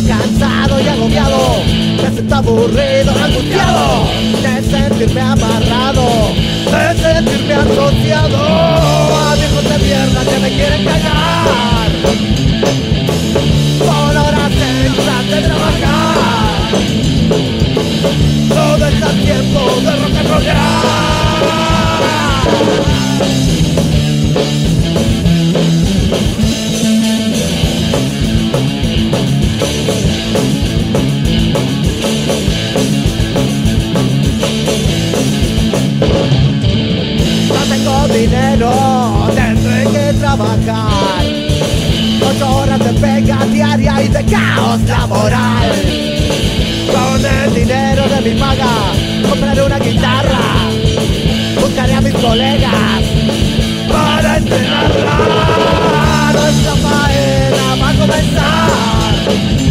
cansado y agobiado, me siento aburrido, angustiado de sentirme amarrado, de sentirme asociado a viejos de mierda que me quieren callar por horas extras de trabajar. Todo está tiempo de rock and rollar. Dinero, tendré que trabajar 8 horas de pega diaria y de caos laboral. Con el dinero de mi paga compraré una guitarra, buscaré a mis colegas para entrenarla. Nuestra faena va a comenzar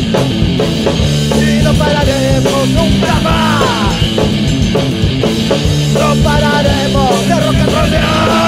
y no pararemos nunca más. No pararemos de rock and rollar.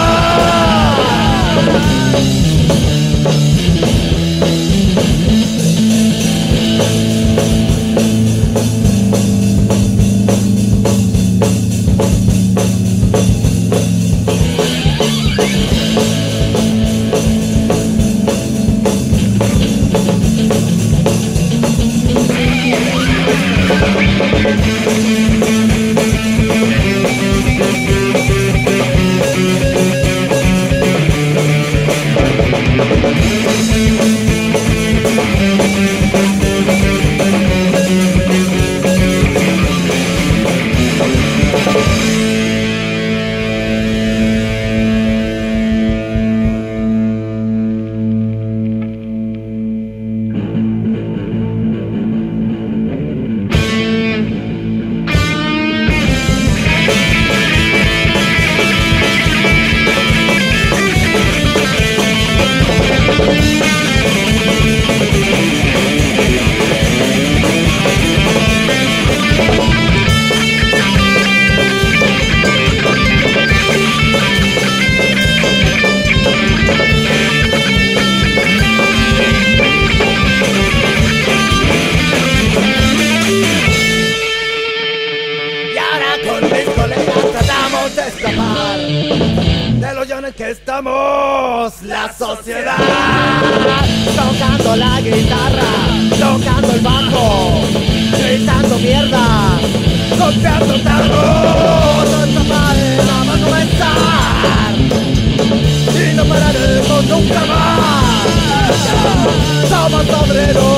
Que estamos la sociedad, tocando la guitarra, tocando el bajo, gritando mierda, golpeando tarros. Nuestra faena va a comenzar y no pararemos nunca más. Somos obreros.